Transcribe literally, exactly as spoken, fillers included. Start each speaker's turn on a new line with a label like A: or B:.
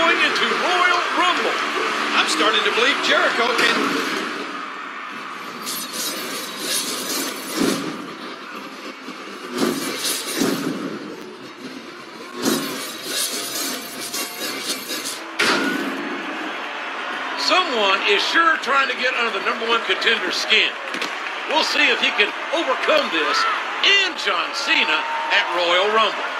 A: going into Royal Rumble.
B: I'm starting to believe Jericho can...
A: Someone is sure trying to get under the number one contender's skin. We'll see if he can overcome this and John Cena at Royal Rumble.